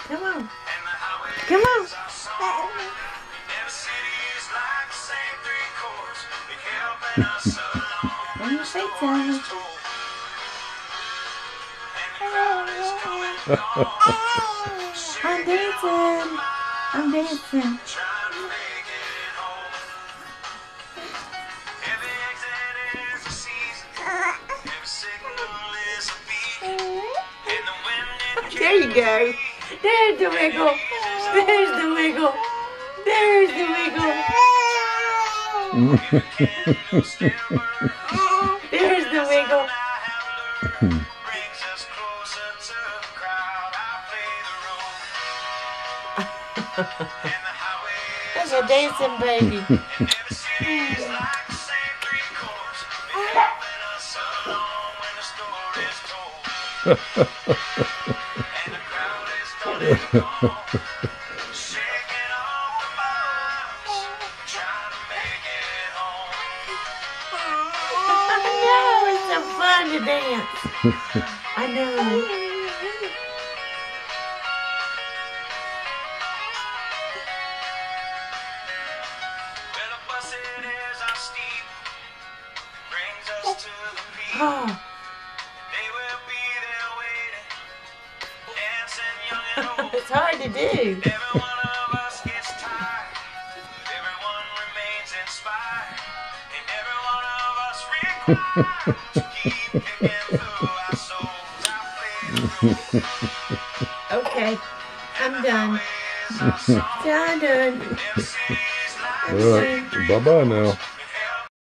Come on. Come on. What do you say, Tommy? I'm dancing. I'm dancing. There you go. There's the wiggle. There's the wiggle. There's the wiggle. There's the wiggle. That's a dancing baby. I know, it's so fun to dance. I know. Oh. It's hard to do. Okay, I'm done. Done. All right, bye-bye now.